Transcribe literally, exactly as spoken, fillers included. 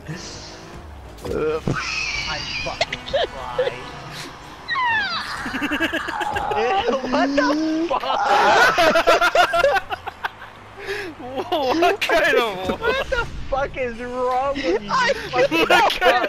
I fucking tried. What the fuck? Whoa, what kind of... What the fuck is wrong with you? I What the What kind fuck?